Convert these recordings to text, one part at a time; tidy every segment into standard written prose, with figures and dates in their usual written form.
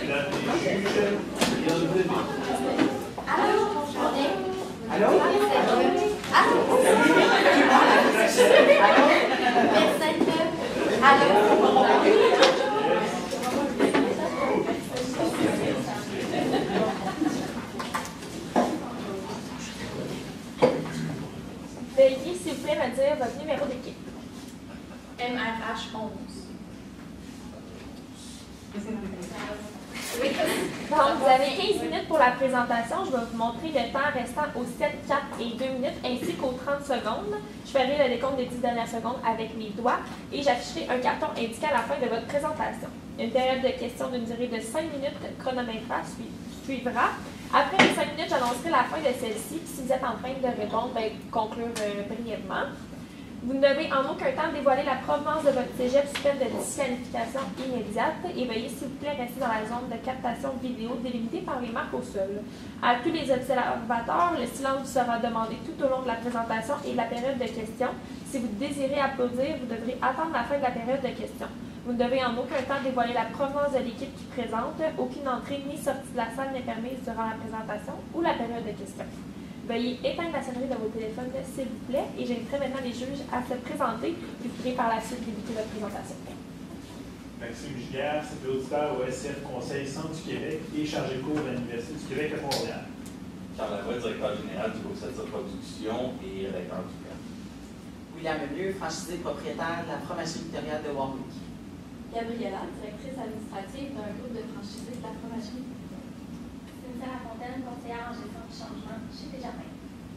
Mesdames les juges, bienvenue. Allô? Allô? Veuillez, s'il vous plaît, me dire votre numéro d'équipe. MRH 11. Donc, vous avez 15 minutes pour la présentation. Je vais vous montrer le temps restant aux 7, 4 et 2 minutes ainsi qu'aux 30 secondes. Je ferai le décompte des 10 dernières secondes avec mes doigts et j'afficherai un carton indiquant la fin de votre présentation. Une période de questions d'une durée de 5 minutes chronométrée suivra. Après les 5 minutes, j'annoncerai la fin de celle-ci. Si vous êtes en train de répondre, conclure brièvement. Vous ne devez en aucun temps dévoiler la provenance de votre cégep sous peine de disqualification immédiate et veuillez s'il vous plaît rester dans la zone de captation vidéo délimitée par les marques au sol. À tous les observateurs, le silence vous sera demandé tout au long de la présentation et de la période de questions. Si vous désirez applaudir, vous devrez attendre la fin de la période de questions. Vous ne devez en aucun temps dévoiler la provenance de l'équipe qui présente. Aucune entrée ni sortie de la salle n'est permise durant la présentation ou la période de questions. Veuillez éteindre la sonnerie de vos téléphones, s'il vous plaît, et j'inviterai maintenant les juges à se présenter, puis vous pourrez par la suite débuter votre présentation. Maxime Giguère, c'est auditeur au SF Conseil Centre du Québec et chargé de cours de l'Université du Québec à Montréal. Charles Lavoie, directeur général du groupe Satsa Production et recteur du CAP. William Lemieux, franchisé propriétaire de la fromagerie Victoria de Warwick. Gabriella, directrice administrative d'un groupe de franchisés de la fromagerie. Cynthia Lafontaine, conseillère en gestion du changement chez Desjardins.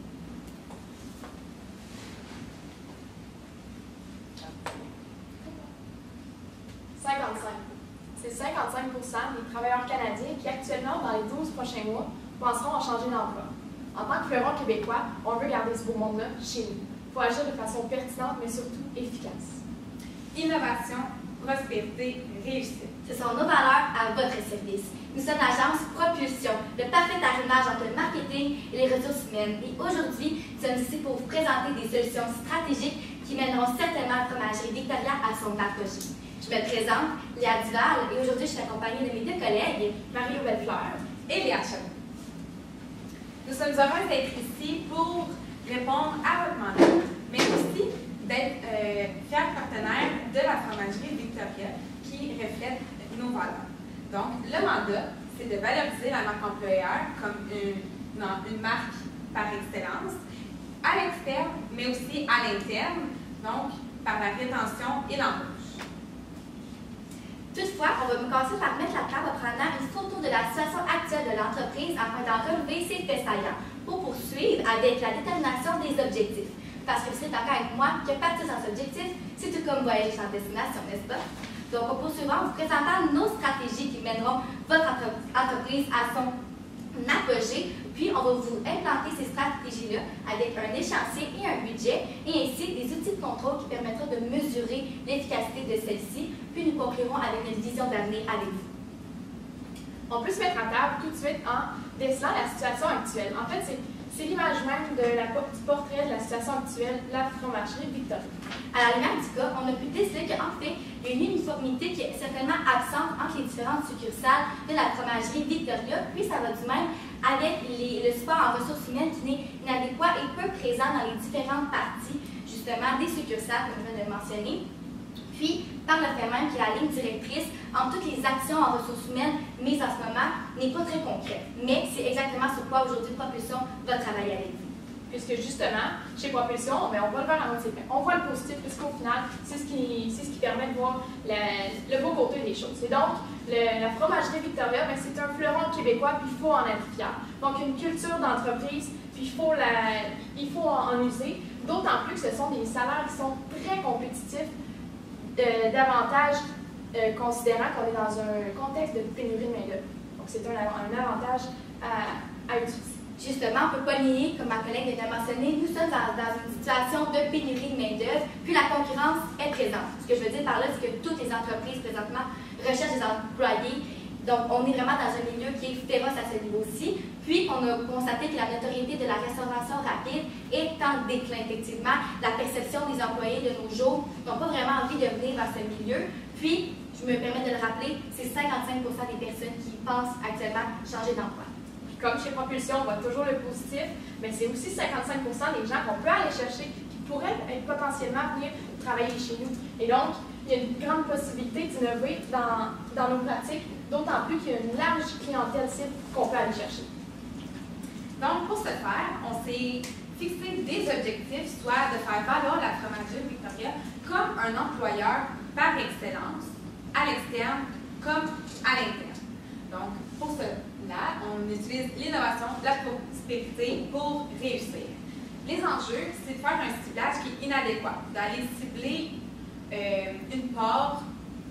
C'est 55% des travailleurs canadiens qui, actuellement, dans les 12 prochains mois, penseront à changer d'emploi. En tant que fleuron québécois, on veut garder ce beau monde-là chez nous. Il faut agir de façon pertinente, mais surtout efficace. Innovation, prospérité, réussite. Ce sont nos valeurs à votre service. Nous sommes l'agence Propulsion, le parfait arrimage entre le marketing et les ressources humaines. Et aujourd'hui, nous sommes ici pour vous présenter des solutions stratégiques qui mèneront certainement la fromagerie Victoria à son apogée. Je me présente, Léa Duval, et aujourd'hui, je suis accompagnée de mes deux collègues, Mario Bellefleur Et Léa Chabot. Nous sommes heureuses d'être ici pour répondre à votre mandat, mais aussi d'être fiers partenaires de la fromagerie Victoria qui reflète nos valeurs. Donc, le mandat, c'est de valoriser la marque employeur comme une marque par excellence, à l'externe, mais aussi à l'interne, donc par la rétention et l'embauche. Toutefois, on va commencer par mettre la table en prenant une photo de la situation actuelle de l'entreprise afin d'en relever ses faits saillants pour poursuivre avec la détermination des objectifs. Parce que vous serez d'accord avec moi que partir sans objectif, c'est tout comme voyager sans destination, n'est-ce pas? Donc, on poursuivra en vous présentant nos stratégies qui mèneront votre entreprise à son apogée. Puis, on va vous implanter ces stratégies-là avec un échéancier et un budget, et ainsi des outils de contrôle qui permettront de mesurer l'efficacité de celle-ci. Puis, nous conclurons avec une vision d'avenir avec vous. On peut se mettre à table tout de suite en décelant la situation actuelle. En fait, c'est l'image même du portrait de la situation actuelle de la fromagerie Victoria. À la lumière du cas, on a pu déceler qu'en fait, il y a une uniformité qui est certainement absente entre les différentes succursales de la fromagerie Victoria, puis ça va du même avec le support en ressources humaines qui n'est inadéquat et peu présent dans les différentes parties, justement, des succursales, comme je viens de le mentionner. Puis, par le fait même que la ligne directrice entre toutes les actions en ressources humaines mises en ce moment n'est pas très concrète. Mais c'est exactement sur quoi aujourd'hui Propulsion va travailler avec vous. Puisque justement, chez Propulsion, on va le faire en mode séquence. On voit le positif, puisqu'au final, c'est ce qui permet de voir le beau côté des choses. Et donc, la fromagerie Victoria, c'est un fleuron québécois, puis il faut en être fier. Donc, une culture d'entreprise, puis il faut en user. D'autant plus que ce sont des salaires qui sont très compétitifs, davantage considérant qu'on est dans un contexte de pénurie de main-d'œuvre. Donc, c'est un avantage à utiliser. Justement, on ne peut pas nier, comme ma collègue vient de mentionner, nous sommes dans une situation de pénurie de main-d'œuvre, puis la concurrence est présente. Ce que je veux dire par là, c'est que toutes les entreprises présentement recherchent des employés. Donc, on est vraiment dans un milieu qui est féroce à ce niveau-ci. Puis, on a constaté que la notoriété de la restauration rapide est en déclin, effectivement. La perception des employés de nos jours n'ont pas vraiment envie de venir dans ce milieu. Puis, je me permets de le rappeler, c'est 55% des personnes qui pensent actuellement changer d'emploi. Puis comme chez Propulsion, on voit toujours le positif, mais c'est aussi 55% des gens qu'on peut aller chercher qui pourraient potentiellement venir travailler chez nous. Et donc, il y a une grande possibilité d'innover dans nos pratiques, d'autant plus qu'il y a une large clientèle cible qu'on peut aller chercher. Donc, pour ce faire, on s'est fixé des objectifs, soit de faire valoir la fromagerie Victoria comme un employeur par excellence, à l'externe comme à l'interne. Donc, pour cela, on utilise l'innovation, la prospérité pour réussir. Les enjeux, c'est de faire un ciblage qui est inadéquat, d'aller cibler une part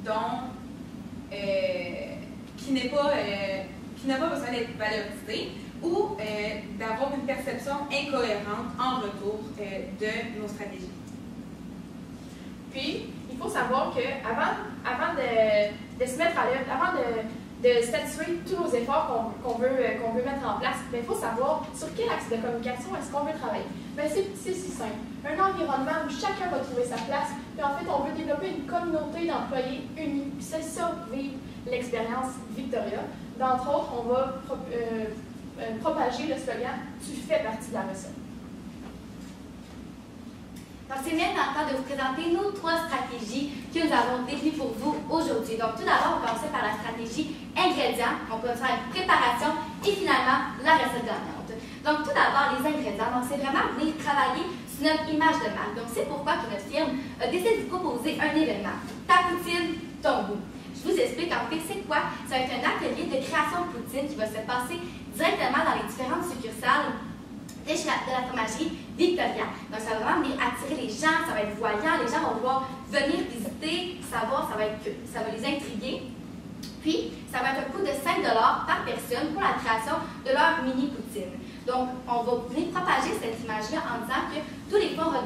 qui n'a pas besoin d'être valorisée ou d'avoir une perception incohérente en retour de nos stratégies. Puis, il faut savoir qu'avant de se mettre à l'œuvre, avant de statuer tous nos efforts qu'on veut mettre en place, il faut savoir sur quel axe de communication est-ce qu'on veut travailler. C'est si simple. Un environnement où chacun va trouver sa place, puis en fait, on veut développer une communauté d'employés unis. Puis c'est ça, vivre l'expérience Victoria. D'entre autres, on va propager le slogan « Tu fais partie de la recette ». Donc, c'est maintenant le temps de vous présenter nos 3 stratégies que nous avons définies pour vous aujourd'hui. Donc, tout d'abord, on va commencer par la stratégie ingrédients. On peut faire une préparation et finalement, la recette gagnante. Donc, tout d'abord, les ingrédients. Donc, c'est vraiment venir travailler sur notre image de marque. Donc, c'est pourquoi que notre firme a décidé de vous proposer un événement. Ta poutine, ton goût. Je vous explique en fait c'est quoi. Ça va être un atelier de création de poutine qui va se passer directement dans les différentes succursales de la fromagerie Victoria. Donc, ça va vraiment venir attirer les gens, ça va être voyant, les gens vont vouloir venir visiter, savoir, ça va les intriguer. Puis, ça va être un coût de 5 $ par personne pour la création de leur mini poutine. Donc, on va venir propager cette image-là en disant que tous les fonds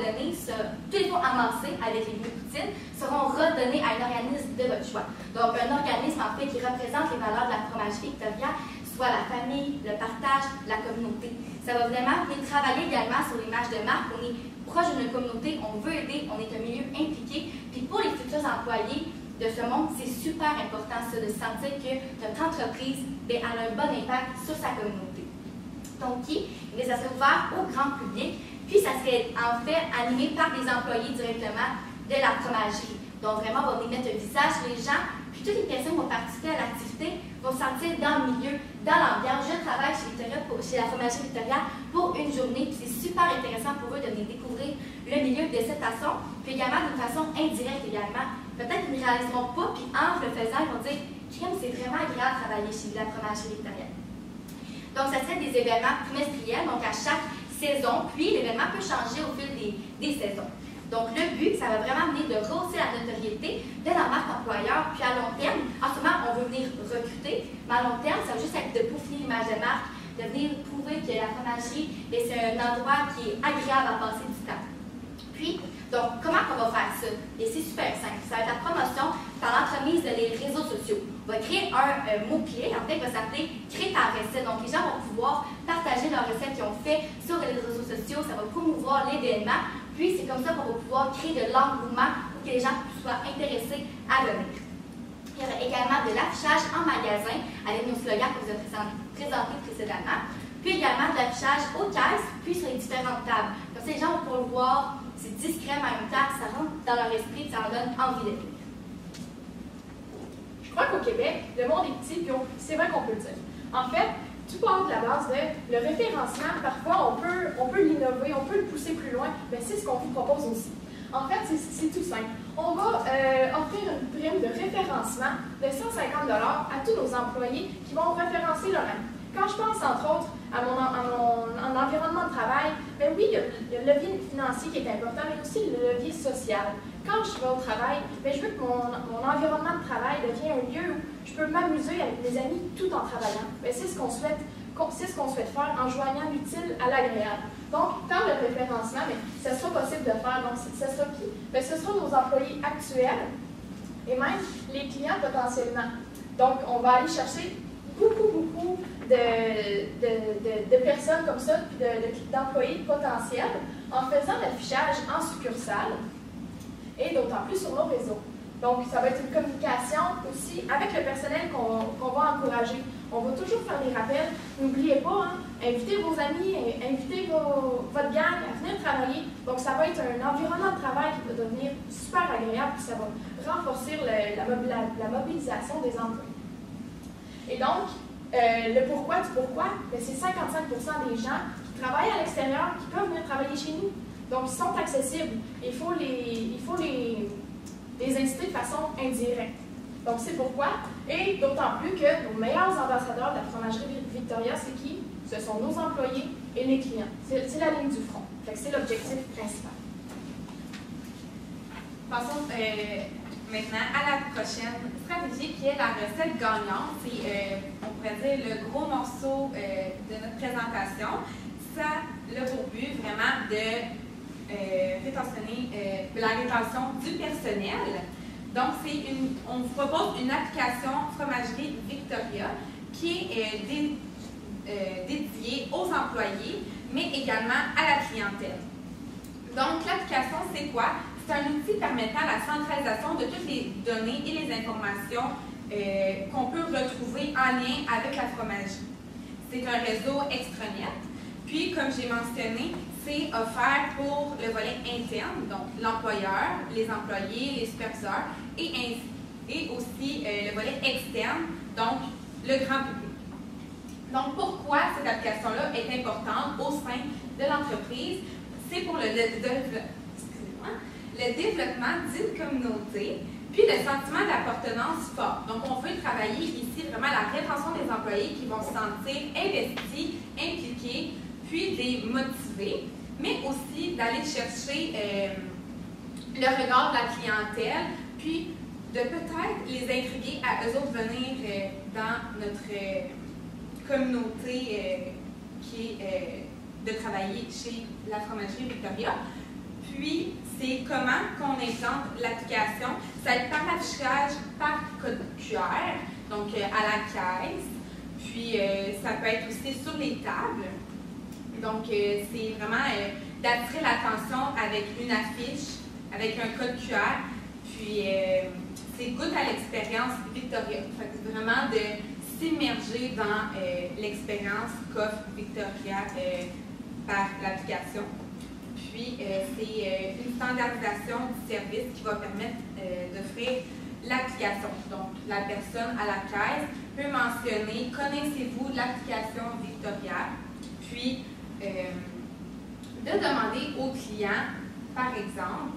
amassés avec les mini poutines seront redonnés à un organisme de votre choix. Donc, un organisme en fait qui représente les valeurs de la fromagerie Victoria, soit la famille, le partage, la communauté. Ça va vraiment venir travailler également sur l'image de marque. On est proche d'une communauté, on veut aider, on est un milieu impliqué. Puis pour les futurs employés de ce monde, c'est super important ça, de sentir que notre entreprise a un bon impact sur sa communauté. Donc, ça serait ouvert au grand public. Puis, ça serait en fait animé par des employés directement de la fromagerie. Donc, vraiment, on va venir mettre un visage sur les gens. Puis, toutes les personnes qui vont participer à l'activité vont se sentir dans le milieu, dans l'ambiance. Je travaille chez la fromagerie Victoria pour une journée. Puis, c'est super intéressant pour eux de venir découvrir le milieu de cette façon. Puis, également d'une façon indirecte également. Peut-être qu'ils ne réaliseront pas, puis en le faisant, ils vont dire « c'est vraiment agréable de travailler chez la fromagerie Victoria ». Donc, ça serait des événements trimestriels, donc à chaque saison, puis l'événement peut changer au fil des saisons. Donc, le but, ça va vraiment venir de rehausser la notoriété de la marque employeur, puis à long terme, en ce moment, on veut venir recruter, mais à long terme, ça va juste être de peaufiner l'image de marque, de venir prouver que la fromagerie, c'est un endroit qui est agréable à passer du temps. Puis, donc, comment on va faire ça? Et c'est super simple. Ça va être la promotion par l'entremise des réseaux sociaux. On va créer un mot-clé, en fait, qui va s'appeler « Créer ta recette ». Donc, les gens vont pouvoir partager leurs recettes qu'ils ont fait sur les réseaux sociaux. Ça va promouvoir l'événement. Puis, c'est comme ça qu'on va pouvoir créer de l'engouement pour que les gens soient intéressés à venir. Il y aura également de l'affichage en magasin avec nos slogans que vous avez présentés précédemment. Puis également de l'affichage aux caisses, puis sur les différentes tables. Comme ça, les gens vont pouvoir le voir. C'est discret, mais en même temps, ça rentre dans leur esprit et ça leur donne envie de venir. Je crois qu'au Québec, le monde est petit, puis c'est vrai qu'on peut le dire. En fait, tout part de la base de le référencement. Parfois, on peut l'innover, on peut le pousser plus loin, mais c'est ce qu'on vous propose aussi. En fait, c'est tout simple. On va offrir une prime de référencement de 150 $ à tous nos employés qui vont référencer leur année. Quand je pense, entre autres, à mon environnement de travail, ben oui, il y a le levier financier qui est important, mais aussi le levier social. Quand je vais au travail, ben je veux que mon environnement de travail devienne un lieu où je peux m'amuser avec mes amis tout en travaillant. Ben c'est ce qu'on souhaite faire en joignant l'utile à l'agréable. Donc, par le référencement, ben, ça sera possible de faire. Donc, ce sera qui? Ben, ce sera nos employés actuels et même les clients potentiellement. Donc, on va aller chercher beaucoup de personnes comme ça, puis d'employés potentiels, en faisant l'affichage en succursale et d'autant plus sur nos réseaux. Donc, ça va être une communication aussi avec le personnel qu'on va encourager. On va toujours faire des rappels. N'oubliez pas, invitez vos amis, invitez votre gang à venir travailler. Donc, ça va être un environnement de travail qui va devenir super agréable, puis ça va renforcer la mobilisation des employés. Et donc, le pourquoi du pourquoi, c'est 55% des gens qui travaillent à l'extérieur qui peuvent venir travailler chez nous. Donc, ils sont accessibles. Il faut les inciter de façon indirecte. Donc, c'est pourquoi. Et d'autant plus que nos meilleurs ambassadeurs de la fromagerie Victoria, c'est qui? Ce sont nos employés et les clients. C'est la ligne du front. Fait que c'est l'objectif principal. Passons maintenant à la prochaine stratégie qui est la recette gagnante. C'est, on pourrait dire, le gros morceau de notre présentation. Ça a pour but vraiment de rétentionner la rétention du personnel. Donc, on vous propose une application Fromagerie Victoria qui est dédiée aux employés, mais également à la clientèle. Donc, l'application, c'est quoi? C'est un outil permettant la centralisation de toutes les données et les informations qu'on peut retrouver en lien avec la fromagerie. C'est un réseau extranet. Puis, comme j'ai mentionné, c'est offert pour le volet interne, donc l'employeur, les employés, les superviseurs, et aussi le volet externe, donc le grand public. Donc, pourquoi cette application-là est importante au sein de l'entreprise? C'est pour le développement d'une communauté, puis le sentiment d'appartenance fort. Donc, on veut travailler ici vraiment la rétention des employés qui vont se sentir investis, impliqués, puis les motiver, mais aussi d'aller chercher le regard de la clientèle, puis de peut-être les intriguer à eux autres venir dans notre communauté qui est de travailler chez la fromagerie Victoria. Puis, c'est comment qu'on implante l'application. Ça va être par l'affichage, par code QR, donc à la caisse. Puis, ça peut être aussi sur les tables. Donc, c'est vraiment d'attirer l'attention avec une affiche, avec un code QR. Puis, c'est goût à l'expérience Victoria. Fait que vraiment de s'immerger dans l'expérience qu'offre Victoria par l'application. Puis, c'est une standardisation du service qui va permettre d'offrir l'application. Donc, la personne à la caisse peut mentionner « Connaissez-vous l'application Victoria? » Puis, de demander au client, par exemple,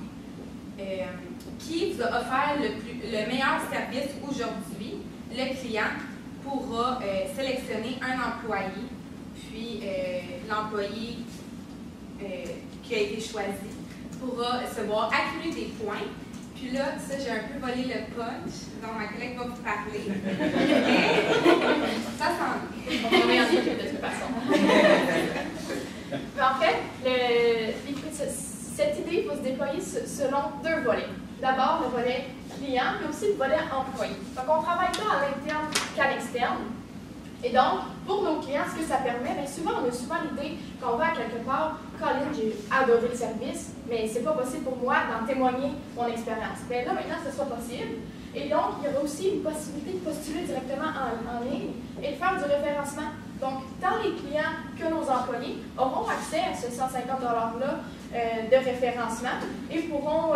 qui vous a offert le meilleur service aujourd'hui. Le client pourra sélectionner un employé, puis l'employé qui a été choisi pourra se voir accumuler des points. Puis là, ça, j'ai un peu volé le punch, donc ma collègue va vous parler. Ça s'en vient. On va regarder de toute façon. Mais en fait, cette idée va se déployer selon deux volets. D'abord, le volet client, mais aussi le volet employé. Donc, on ne travaille pas à l'interne qu'à l'externe. Et donc, pour nos clients, ce que ça permet, bien souvent, on a souvent l'idée qu'on va à quelque part, Colin, j'ai adoré le service, mais c'est pas possible pour moi d'en témoigner mon expérience. Bien là, maintenant, ce soit possible. Et donc, il y aura aussi une possibilité de postuler directement en ligne et de faire du référencement. Donc, tant les clients que nos employés auront accès à ce 150 $-là de référencement et pourront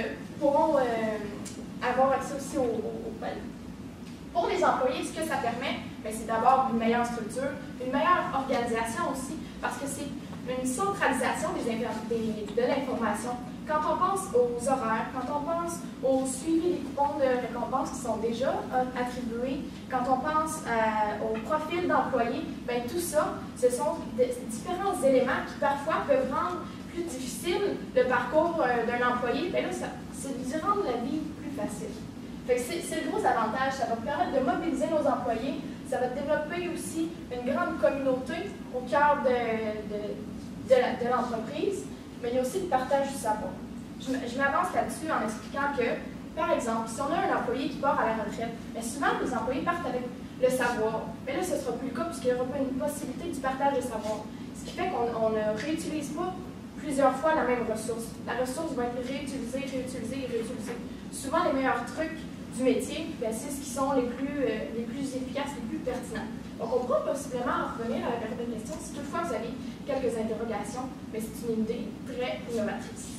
avoir accès aussi au palier. Pour les employés, ce que ça permet, c'est d'abord une meilleure structure, une meilleure organisation aussi, parce que c'est une centralisation de l'information. Quand on pense aux horaires, quand on pense au suivi des coupons de récompense qui sont déjà attribués, quand on pense au profil d'employés, tout ça, ce sont différents éléments qui parfois peuvent rendre plus difficile le parcours d'un employé. Là, c'est de rendre la vie plus facile. C'est le gros avantage, ça va permettre de mobiliser nos employés, ça va développer aussi une grande communauté au cœur de l'entreprise, mais il y a aussi le partage du savoir. Je m'avance là-dessus en expliquant que, par exemple, si on a un employé qui part à la retraite, souvent les employés partent avec le savoir, mais là ce ne sera plus le cas puisqu'il n'y aura pas une possibilité du partage de savoir. Ce qui fait qu'on ne réutilise pas plusieurs fois la même ressource. La ressource va être réutilisée, réutilisée et réutilisée. Souvent, les meilleurs trucs du métier, ben, c'est ce qui sont les plus efficaces, les plus pertinents. Donc, on pourra possiblement en revenir à la période de questions si toutefois vous avez quelques interrogations, mais c'est une idée très innovatrice.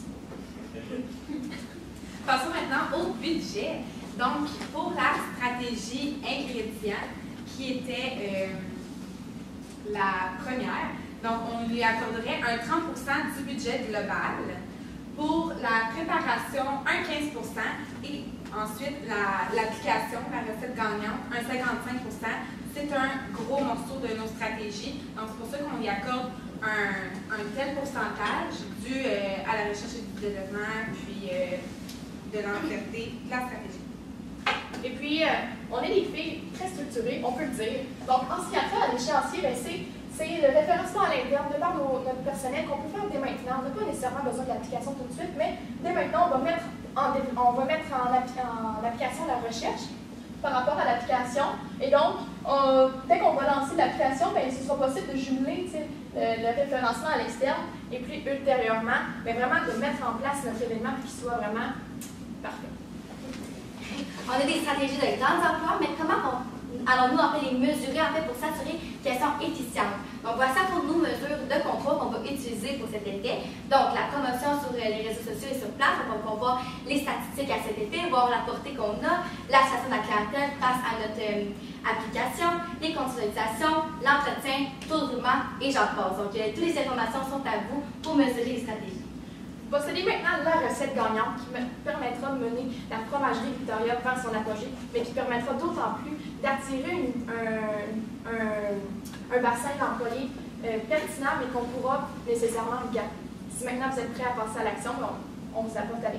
Passons maintenant au budget. Donc, pour la stratégie ingrédient, qui était la première, donc on lui accorderait un 30% du budget global. Pour la préparation, un 15% et ensuite l'application, la recette gagnante, un 55%. C'est un gros morceau de nos stratégies. Donc, c'est pour ça qu'on y accorde un tel pourcentage dû à la recherche et du développement, puis de l'entièreté de la stratégie. Et puis, on est des filles très structurées, on peut le dire. Donc, en ce qui a trait à l'échéancier, ben, c'est le référencement à l'interne de par notre personnel qu'on peut faire dès maintenant. On n'a pas nécessairement besoin de l'application tout de suite, mais dès maintenant, on va mettre en application la recherche par rapport à l'application. Et donc, dès qu'on va lancer l'application, ben, ce sera possible de jumeler le référencement à l'externe et puis ultérieurement, ben, vraiment de mettre en place notre événement pour qu'il soit vraiment parfait. On a des stratégies de grands emplois, mais comment allons-nous en fait les mesurer en fait pour s'assurer qu'elles sont efficientes? Donc voici pour nous mesures de contrôle qu'on va utiliser pour cet effet. Donc la promotion sur les réseaux sociaux et sur place, on va voir les statistiques à cet effet, voir la portée qu'on a, la station de la clientèle face à notre application, les consolidations, l'entretien, taux de roulement et j'en passe. Donc toutes les informations sont à vous pour mesurer les stratégies. Vous possédez maintenant la recette gagnante qui permettra de mener la fromagerie Victoria vers son apogée, mais qui permettra d'autant plus d'attirer un bassin d'employés pertinent, mais qu'on pourra nécessairement garder. Si maintenant vous êtes prêts à passer à l'action, on vous apporte avec.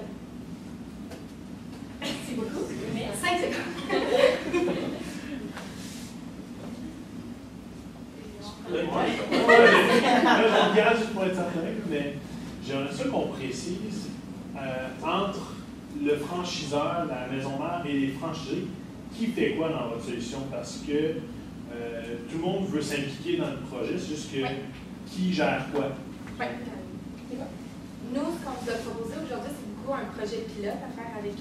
Merci beaucoup. 5 secondes. Je regarde juste pour être certain, mais j'aimerais ça qu'on précise entre le franchiseur, la maison mère et les franchisés, qui fait quoi dans votre solution? Parce que tout le monde veut s'impliquer dans le projet, c'est juste que qui gère quoi? Oui. Nous, ce qu'on vous a proposé aujourd'hui, c'est beaucoup un projet pilote à faire avec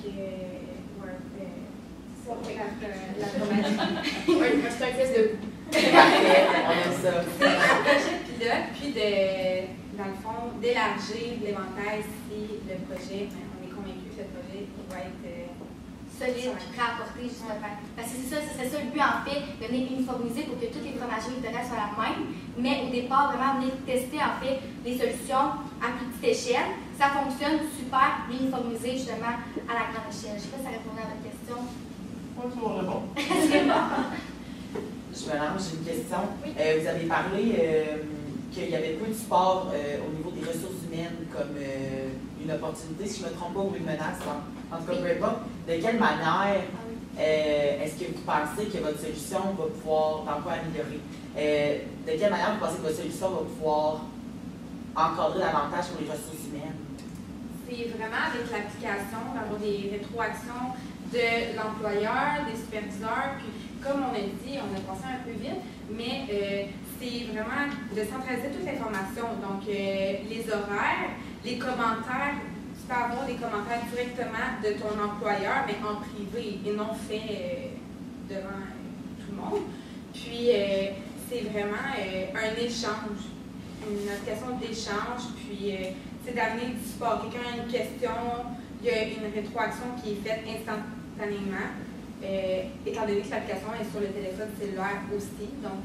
la fromagerie. C'est un test de goût. On aime ça. C'est un projet pilote, puis dans le fond, d'élargir l'éventail si le projet, on est convaincu que le projet va être solide et prêt à apporter justement. Parce que c'est ça le but en fait, de venir uniformiser pour que toutes les fromageries Victoria soient la même, mais au départ, vraiment venir tester en fait les solutions à plus petite échelle. Ça fonctionne super, l'uniformiser justement à la grande échelle. Je ne sais pas si ça répondait à votre question. Oui, c'est bon. C'est bon. Je me lance, j'ai une question. Vous avez parlé qu'il y avait peu de support au niveau des ressources humaines comme une opportunité, si je ne me trompe pas, ou une menace. En tout cas, peu importe. De quelle manière est-ce que vous pensez que votre solution va pouvoir améliorer? De quelle manière vous pensez que votre solution va pouvoir encadrer davantage pour les ressources humaines? C'est vraiment avec l'application, d'avoir des rétroactions de l'employeur, des superviseurs, puis comme on a dit, on a pensé un peu vite, mais c'est vraiment de centraliser toute l'information. Donc, les horaires, les commentaires, tu peux avoir des commentaires directement de ton employeur, mais en privé et non fait devant tout le monde. Puis, c'est vraiment un échange, une application d'échange, puis c'est d'amener du support. Quelqu'un a une question, il y a une rétroaction qui est faite instantanément, étant donné que l'application est sur le téléphone cellulaire aussi. Donc,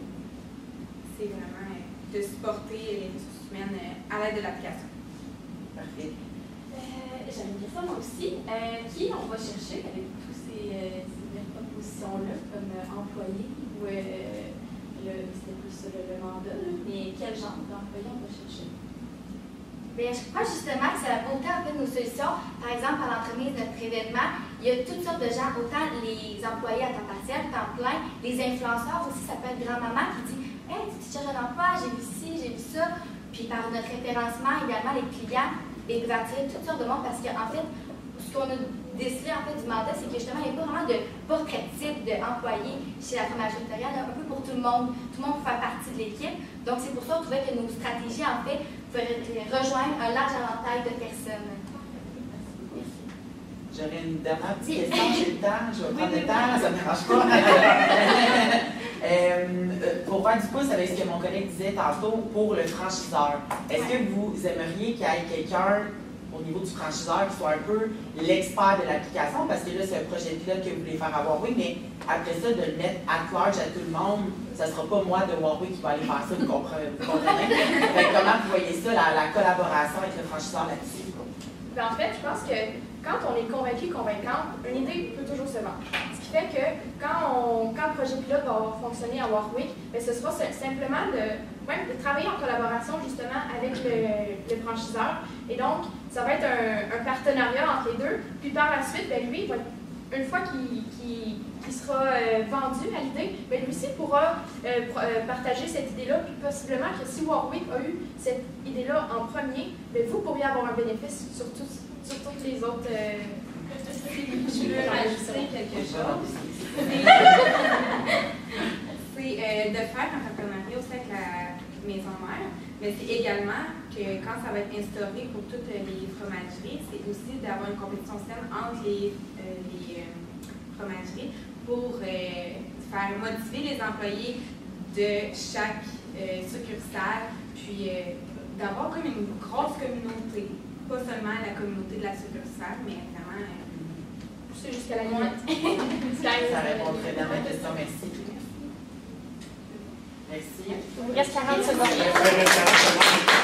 c'est vraiment de supporter les ressources humaines à l'aide de l'application. Parfait. J'avais une question moi aussi. Qui on va chercher avec toutes ces propositions-là comme employé ou c'était plus le mandat, mais quel genre d'employé on va chercher? Bien, je crois justement que c'est la beauté en fait de nos solutions. Par exemple, à l'entremise de notre événement, il y a toutes sortes de gens, autant les employés à temps partiel, temps plein, les influenceurs aussi, ça peut être grand-maman qui dit « Hey, tu cherches un emploi, j'ai vu ci, j'ai vu ça ». Puis par notre référencement, également, les clients, ils peuvent attirer toutes sortes de monde parce qu'en fait, ce qu'on a décelé en fait du mandat, c'est que justement, il n'y a pas vraiment de portrait type d'employés chez la fromagerie Victoria, un peu pour tout le monde. Tout le monde peut faire partie de l'équipe. Donc, c'est pour ça qu'on trouvait que nos stratégies, en fait, rejoindre un large éventail de personnes. J'aurais une dernière petite question, j'ai le temps, je vais prendre le temps, ça ne me dérange pas. Pour faire du pouce avec ce que mon collègue disait tantôt, pour le franchiseur, est-ce que vous aimeriez qu'il y ait quelqu'un au niveau du franchiseur qui soit un peu l'expert de l'application? Parce que là, c'est un projet pilote que vous voulez faire à Warwick, mais après ça, de le mettre at large à tout le monde, ça ne sera pas moi de Warwick qui va aller faire ça, vous comprenez? Comment vous voyez ça, la collaboration avec le franchiseur là-dessus? Ben, en fait, je pense que quand on est convaincu, convaincante, une idée peut toujours se vendre. Ce qui fait que quand le projet pilote va fonctionner à Warwick, ben, ce sera simplement de travailler en collaboration justement avec le franchiseur. Et donc, ça va être un partenariat entre les deux. Puis par la suite, ben, lui, une fois qu'il sera vendu à l'idée, ben, lui aussi pourra partager cette idée-là. Puis possiblement que si Warwick a eu cette idée-là en premier, ben, vous pourriez avoir un bénéfice sur toutes les autres. Je veux rajouter quelque chose. C'est de faire un partenariat aussi avec la maison mère, mais c'est également que quand ça va être instauré pour toutes les fromageries, c'est aussi d'avoir une compétition saine entre les fromageries pour faire motiver les employés de chaque succursale, puis d'avoir comme une grosse communauté, pas seulement la communauté de la succursale, mais vraiment pousser jusqu'à la limite. Ça répond très bien à ma question, merci. Merci. Il reste 40 secondes. Il reste 40 secondes.